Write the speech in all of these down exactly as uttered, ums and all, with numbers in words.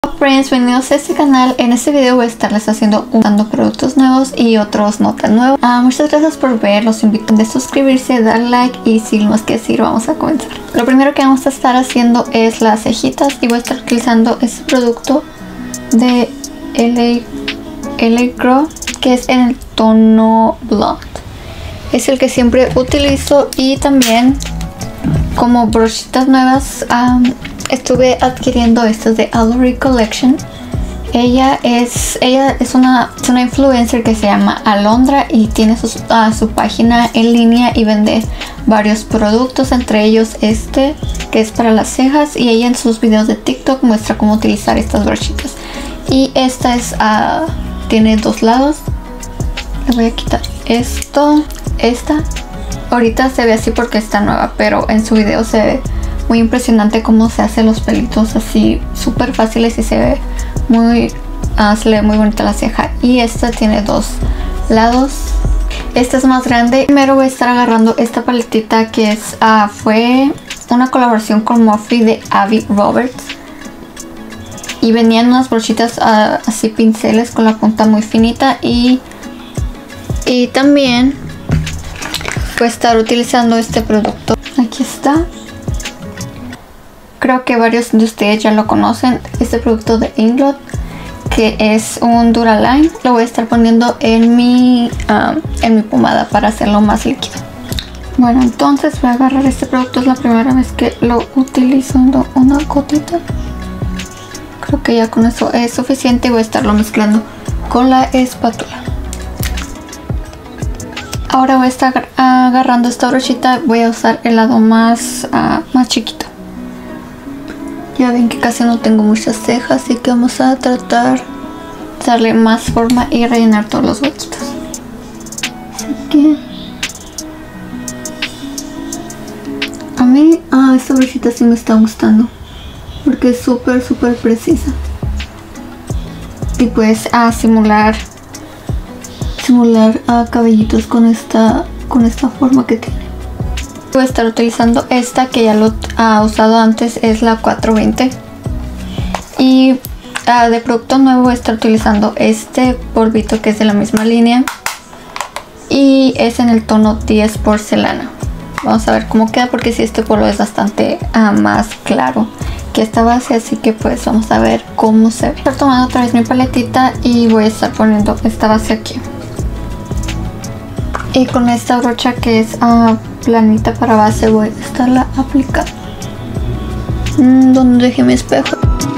Hola friends, bienvenidos a este canal. En este video voy a estarles haciendo usando productos nuevos y otros no tan nuevos. Ah, muchas gracias por ver, los invito a suscribirse, dar like y sin más que decir vamos a comenzar. Lo primero que vamos a estar haciendo es las cejitas y voy a estar utilizando este producto de L A, L A Girl, que es en el tono blonde. Es el que siempre utilizo y también como brochitas nuevas um, estuve adquiriendo estas de Alori Collection. Ella es ella es una, es una influencer que se llama Alondra y tiene su, uh, su página en línea y vende varios productos, entre ellos este que es para las cejas, y ella en sus videos de TikTok muestra cómo utilizar estas brochitas. Y esta es uh, tiene dos lados. Le voy a quitar esto. Esta ahorita se ve así porque está nueva, pero en su video se ve muy impresionante cómo se hacen los pelitos así súper fáciles y se ve muy uh, se le ve muy bonita la ceja. Y esta tiene dos lados. Esta es más grande. Primero voy a estar agarrando esta paletita que es uh, fue una colaboración con Morphe de Abby Roberts, y venían unas brochitas uh, así pinceles con la punta muy finita, y y también voy a estar utilizando este producto. Aquí está. Creo que varios de ustedes ya lo conocen. Este producto de Inglot, que es un Duraline. Lo voy a estar poniendo en mi, um, en mi pomada para hacerlo más líquido. Bueno, entonces voy a agarrar este producto. Es la primera vez que lo utilizo. Una gotita. Creo que ya con eso es suficiente. Voy a estarlo mezclando con la espátula. Ahora voy a estar agarrando esta brochita. Voy a usar el lado más, uh, más chiquito. Ya ven que casi no tengo muchas cejas, así que vamos a tratar de darle más forma y rellenar todos los huequitos. Así que a mí ah, esta brochita sí me está gustando porque es súper súper precisa y puedes ah, simular simular a cabellitos con esta con esta forma que tiene. Voy a estar utilizando esta que ya lo he usado antes, es la cuatro veinte, y uh, de producto nuevo voy a estar utilizando este polvito que es de la misma línea y es en el tono diez porcelana. Vamos a ver cómo queda, porque si este polvo es bastante uh, más claro que esta base, así que pues vamos a ver cómo se ve. Voy a estar tomando otra vez mi paletita y voy a estar poniendo esta base aquí. Y con esta brocha que es uh, planita para base voy a estarla aplicando. Mm, ¿Dónde dejé mi espejo?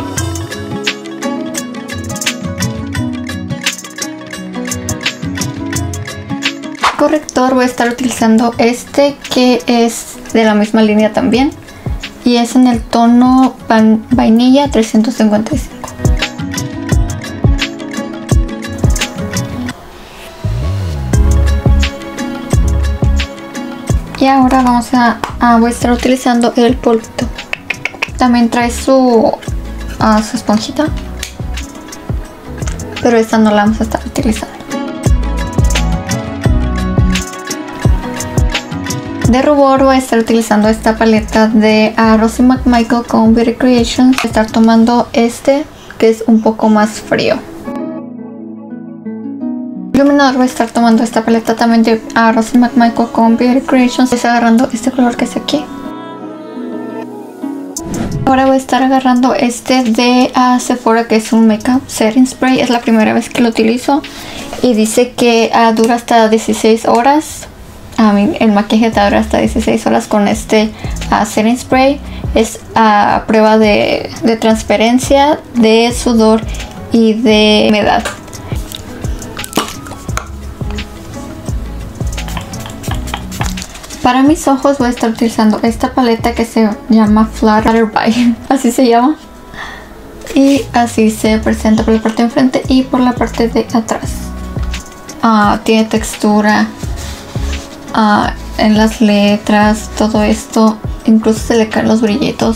Corrector voy a estar utilizando este que es de la misma línea también. Y es en el tono vainilla trescientos cincuenta y cinco. Y ahora vamos a, a voy a estar utilizando el polvito. También trae su, uh, su esponjita, pero esta no la vamos a estar utilizando. De rubor voy a estar utilizando esta paleta de uh, Rosie McMichael con Beauty Creations. Voy a estar tomando este que es un poco más frío. Iluminador voy a estar tomando esta paleta también de uh, Rosie McMichael con Beauty Creations. Estoy agarrando este color que es aquí. Ahora voy a estar agarrando este de uh, Sephora, que es un Makeup Setting Spray. Es la primera vez que lo utilizo y dice que uh, dura hasta dieciséis horas. A mí el maquillaje te dura hasta dieciséis horas con este uh, Setting Spray. Es a uh, prueba de, de transparencia, de sudor y de humedad. Para mis ojos voy a estar utilizando esta paleta que se llama Flutterby, así se llama. Y así se presenta por la parte de enfrente y por la parte de atrás. Uh, tiene textura uh, en las letras, todo esto. Incluso se le caen los brillitos.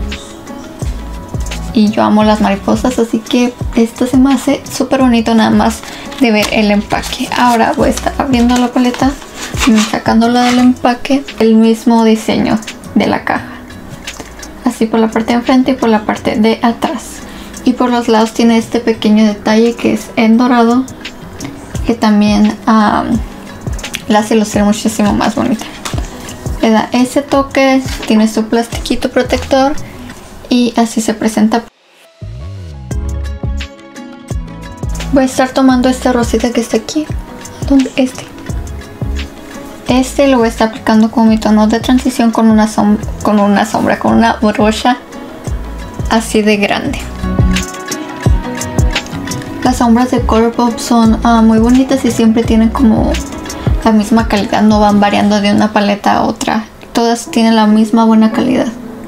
Y yo amo las mariposas, así que esto se me hace súper bonito nada más de ver el empaque. Ahora voy a estar abriendo la paleta, sacándola del empaque, el mismo diseño de la caja, así por la parte de enfrente y por la parte de atrás. Y por los lados tiene este pequeño detalle que es en dorado, que también um, la hace lucir muchísimo más bonita. Le da ese toque, tiene su plastiquito protector y así se presenta. Voy a estar tomando esta rosita que está aquí. ¿Dónde? Este. Este lo voy a estar aplicando como mi tono de transición con una, som con una sombra, con una brocha así de grande. Las sombras de Colourpop son uh, muy bonitas y siempre tienen como la misma calidad, no van variando de una paleta a otra. Todas tienen la misma buena calidad.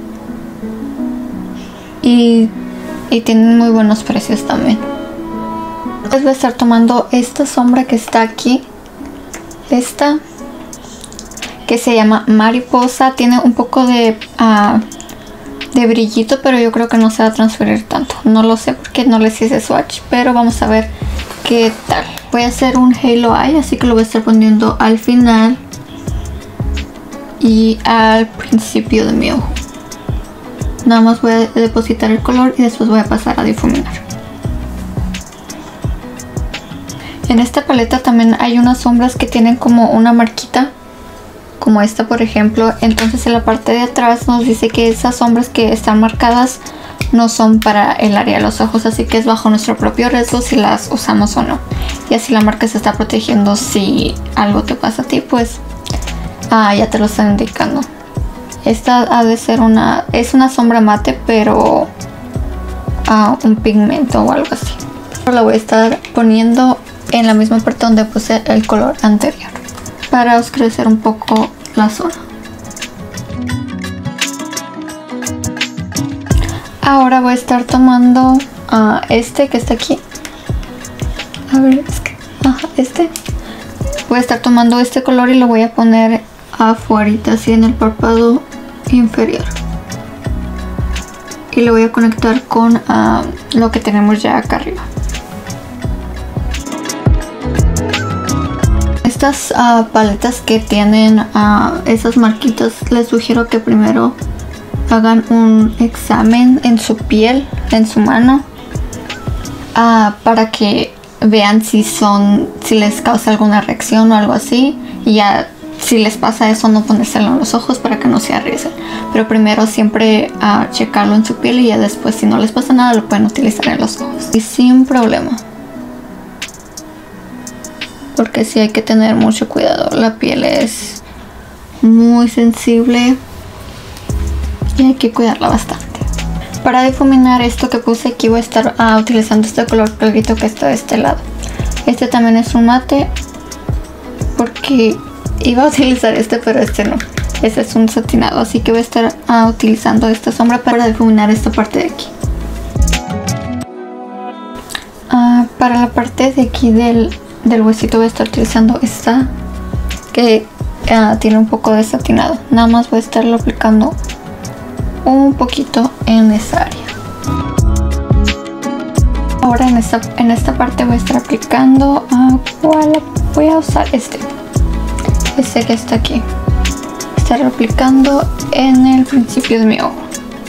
Y, y tienen muy buenos precios también. Entonces voy a estar tomando esta sombra que está aquí. Esta. Que se llama Mariposa. Tiene un poco de, uh, de brillito, pero yo creo que no se va a transferir tanto. No lo sé porque no les hice swatch, pero vamos a ver qué tal. Voy a hacer un Halo Eye, así que lo voy a estar poniendo al final y al principio de mi ojo. Nada más voy a depositar el color y después voy a pasar a difuminar. En esta paleta también hay unas sombras que tienen como una marquita, como esta por ejemplo. Entonces en la parte de atrás nos dice que esas sombras que están marcadas no son para el área de los ojos, así que es bajo nuestro propio riesgo si las usamos o no. Y así la marca se está protegiendo si algo te pasa a ti, pues ah, ya te lo están indicando. Esta ha de ser una, es una sombra mate, pero ah, un pigmento o algo así. La voy a estar poniendo en la misma parte donde puse el color anterior para oscurecer un poco la zona. Ahora voy a estar tomando uh, este que está aquí. A ver, es que, ajá, este. Voy a estar tomando este color y lo voy a poner afuera, así en el párpado inferior. Y lo voy a conectar con uh, lo que tenemos ya acá arriba. Estas uh, paletas que tienen uh, esas marquitas, les sugiero que primero hagan un examen en su piel, en su mano, uh, para que vean si son, si les causa alguna reacción o algo así, y ya si les pasa eso no ponérselo en los ojos para que no se arriesguen. Pero primero siempre uh, checarlo en su piel y ya después si no les pasa nada lo pueden utilizar en los ojos y sin problema. Porque sí hay que tener mucho cuidado, la piel es muy sensible y hay que cuidarla bastante. Para difuminar esto que puse aquí voy a estar uh, utilizando este color clarito que está de este lado. Este también es un mate porque iba a utilizar este pero este no. Este es un satinado, así que voy a estar uh, utilizando esta sombra para difuminar esta parte de aquí. Uh, para la parte de aquí del... del huesito voy a estar utilizando esta que uh, tiene un poco de satinado. Nada más voy a estarlo aplicando un poquito en esa área. Ahora en esta, en esta parte voy a estar aplicando uh, ¿cuál? Voy a usar este este que está aquí. Estar aplicando en el principio de mi ojo.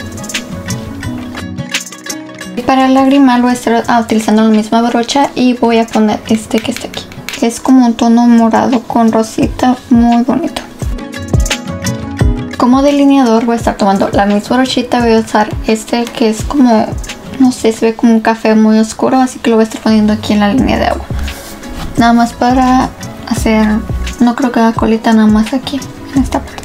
Y para el lagrimal voy a estar ah, utilizando la misma brocha y voy a poner este que está aquí. Es como un tono morado con rosita, muy bonito. Como delineador voy a estar tomando la misma brochita, voy a usar este que es como, no sé, se ve como un café muy oscuro, así que lo voy a estar poniendo aquí en la línea de agua. Nada más para hacer, no creo que haga colita, nada más aquí, en esta parte.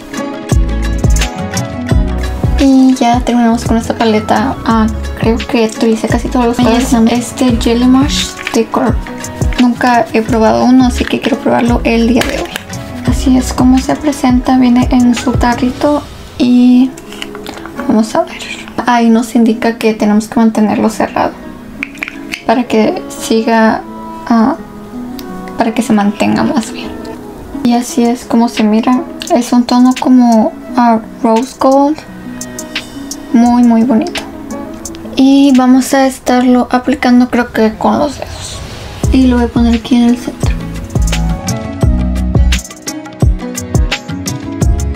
Y ya terminamos con esta paleta. Ah, creo que utilicé casi todos los colores. Este Jelly Mush de Colourpop. Nunca he probado uno, así que quiero probarlo el día de hoy. Así es como se presenta. Viene en su tarrito y vamos a ver. Ahí nos indica que tenemos que mantenerlo cerrado para que siga, uh, para que se mantenga más bien. Y así es como se mira. Es un tono como uh, rose gold. Muy muy bonito. Y vamos a estarlo aplicando creo que con los dedos. Y lo voy a poner aquí en el centro.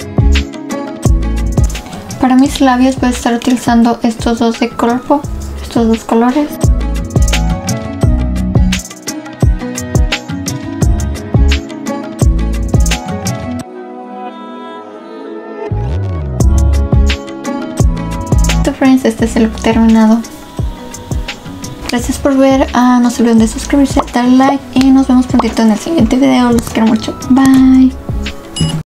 Para mis labios voy a estar utilizando estos dos de Colourpop. Estos estos dos colores. Friends, este es el look terminado. Gracias por ver, uh, no se olviden de suscribirse, dar like y nos vemos prontito en el siguiente video. Los quiero mucho, bye.